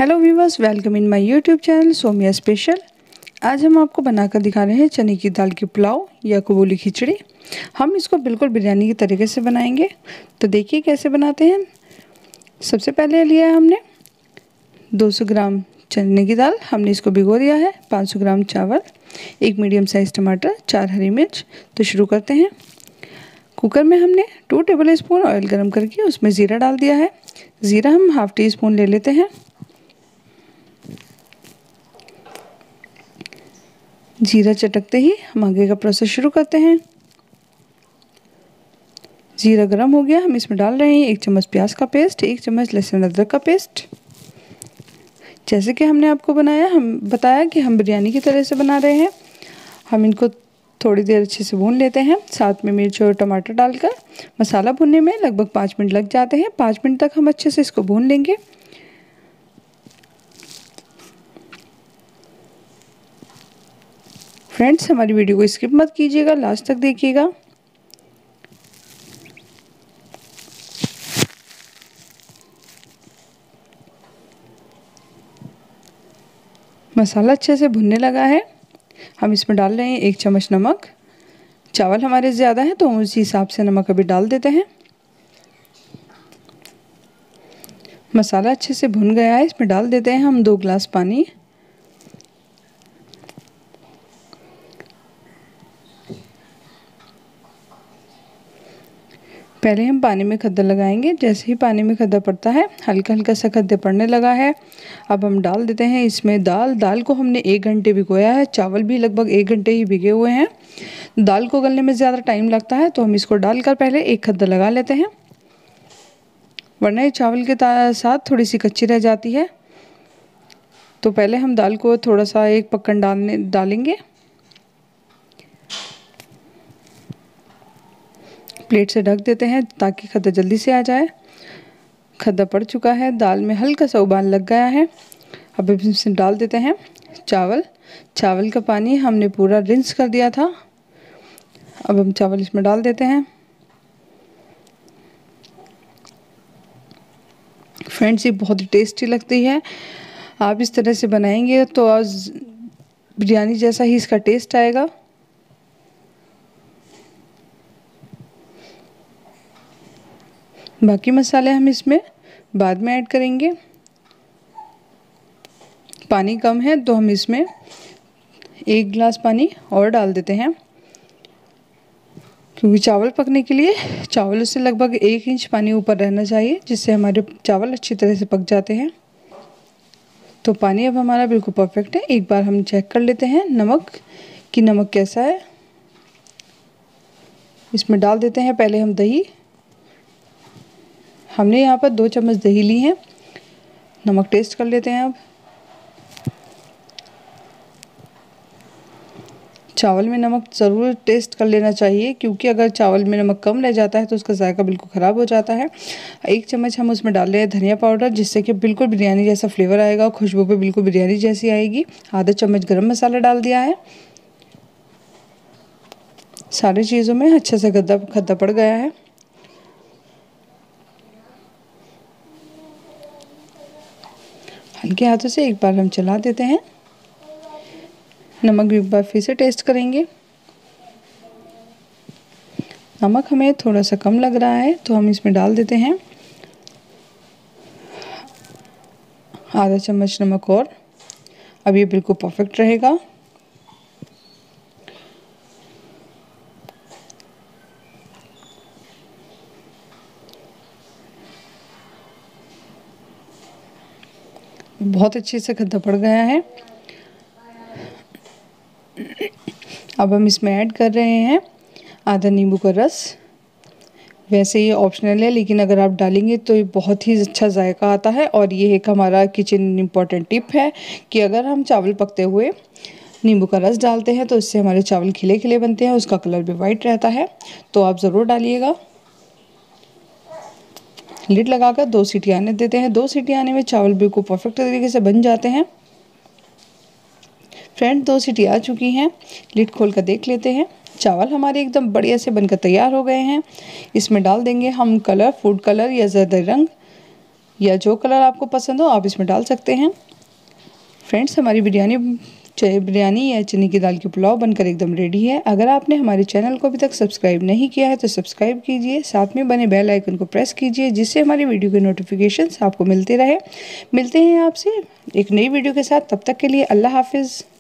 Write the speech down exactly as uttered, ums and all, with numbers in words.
Hello viewers, welcome in my YouTube channel Somiya special. आज हम आपको बनाकर दिखा रहे हैं चने की दाल की पुलाव या कबूली खिचड़ी। हम इसको बिल्कुल बिरयानी के तरीके से बनाएंगे, तो देखिए कैसे बनाते हैं। सबसे पहले लिया है हमने दो सौ ग्राम चने की दाल, हमने इसको भिगो दिया है। पाँच सौ ग्राम चावल, एक मीडियम साइज़ टमाटर, चार हरी मिर्च। तो शुरू करते हैं। कुकर में हमने टू टेबल स्पून ऑयल गर्म करके उसमें ज़ीरा डाल दिया है। ज़ीरा हम हाफ़ टी स्पून ले लेते हैं। जीरा चटकते ही हम आगे का प्रोसेस शुरू करते हैं। जीरा गर्म हो गया, हम इसमें डाल रहे हैं एक चम्मच प्याज का पेस्ट, एक चम्मच लहसुन अदरक का पेस्ट। जैसे कि हमने आपको बनाया हम बताया कि हम बिरयानी की तरह से बना रहे हैं। हम इनको थोड़ी देर अच्छे से भून लेते हैं, साथ में मिर्च और टमाटर डालकर। मसाला भूनने में लगभग पाँच मिनट लग जाते हैं। पाँच मिनट तक हम अच्छे से इसको भून लेंगे। फ्रेंड्स, हमारी वीडियो को स्किप मत कीजिएगा, लास्ट तक देखिएगा। मसाला अच्छे से भुनने लगा है। हम इसमें डाल रहे हैं एक चम्मच नमक। चावल हमारे ज़्यादा हैं तो हम उसी हिसाब से नमक अभी डाल देते हैं। मसाला अच्छे से भुन गया है, इसमें डाल देते हैं हम दो गिलास पानी। पहले हम पानी में खद्दर लगाएंगे। जैसे ही पानी में खद्दर पड़ता है, हल्का हल्का सा खद्दर पड़ने लगा है, अब हम डाल देते हैं इसमें दाल। दाल को हमने एक घंटे भिगोया है, चावल भी लगभग एक घंटे ही भिगे हुए हैं। दाल को गलने में ज़्यादा टाइम लगता है तो हम इसको डालकर पहले एक खद्दर लगा लेते हैं, वरना ये चावल के साथ थोड़ी सी कच्ची रह जाती है। तो पहले हम दाल को थोड़ा सा एक पक्कन डालने डालेंगे। प्लेट से ढक देते हैं ताकि खद्दर जल्दी से आ जाए। खद्दर पड़ चुका है, दाल में हल्का सा उबाल लग गया है। अब इसमें डाल देते हैं चावल। चावल का पानी हमने पूरा रिंस कर दिया था। अब हम चावल इसमें डाल देते हैं। फ्रेंड्स, ये बहुत ही टेस्टी लगती है। आप इस तरह से बनाएंगे तो आज बिरयानी जैसा ही इसका टेस्ट आएगा। बाकी मसाले हम इसमें बाद में ऐड करेंगे। पानी कम है तो हम इसमें एक गिलास पानी और डाल देते हैं, क्योंकि चावल पकने के लिए चावल से लगभग एक इंच पानी ऊपर रहना चाहिए, जिससे हमारे चावल अच्छी तरह से पक जाते हैं। तो पानी अब हमारा बिल्कुल परफेक्ट है। एक बार हम चेक कर लेते हैं नमक कि नमक कैसा है। इसमें डाल देते हैं पहले हम दही। हमने यहाँ पर दो चम्मच दही ली है। नमक टेस्ट कर लेते हैं अब। चावल में नमक ज़रूर टेस्ट कर लेना चाहिए, क्योंकि अगर चावल में नमक कम रह जाता है तो उसका जायका बिल्कुल ख़राब हो जाता है। एक चम्मच हम उसमें डाल रहे हैं धनिया पाउडर, जिससे कि बिल्कुल बिरयानी जैसा फ्लेवर आएगा, खुशबू भी बिल्कुल बिरयानी जैसी आएगी। आधा चम्मच गरम मसाला डाल दिया है। सारी चीज़ों में अच्छे से गद्दा खद्दा पड़ गया है। हल्के हाथों से एक बार हम चला देते हैं। नमक भी एक बार फिर से टेस्ट करेंगे। नमक हमें थोड़ा सा कम लग रहा है तो हम इसमें डाल देते हैं आधा चम्मच नमक और। अब ये बिल्कुल परफेक्ट रहेगा। बहुत अच्छे से खद्दा पड़ गया है। अब हम इसमें ऐड कर रहे हैं आधा नींबू का रस। वैसे ये ऑप्शनल है, लेकिन अगर आप डालेंगे तो ये बहुत ही अच्छा जायका आता है। और ये एक हमारा किचन इम्पॉर्टेंट टिप है कि अगर हम चावल पकते हुए नींबू का रस डालते हैं तो इससे हमारे चावल खिले खिले बनते हैं, उसका कलर भी वाइट रहता है। तो आप ज़रूर डालिएगा। लिड लगाकर दो सीटी आने देते हैं। दो सीटी आने में चावल बिल्कुल परफेक्ट तरीके से बन जाते हैं। फ्रेंड, दो सीटी आ चुकी हैं। लिड खोल कर देख लेते हैं। चावल हमारे एकदम बढ़िया से बनकर तैयार हो गए हैं। इसमें डाल देंगे हम कलर, फूड कलर या ज़रदा रंग, या जो कलर आपको पसंद हो आप इसमें डाल सकते हैं। फ्रेंड्स, हमारी बिरयानी चाहे बिरयानी या चने की दाल की पुलाव बनकर एकदम रेडी है। अगर आपने हमारे चैनल को अभी तक सब्सक्राइब नहीं किया है तो सब्सक्राइब कीजिए, साथ में बने बेल आइकन को प्रेस कीजिए जिससे हमारी वीडियो के नोटिफिकेशंस आपको मिलते रहे। मिलते हैं आपसे एक नई वीडियो के साथ, तब तक के लिए अल्लाह हाफिज़।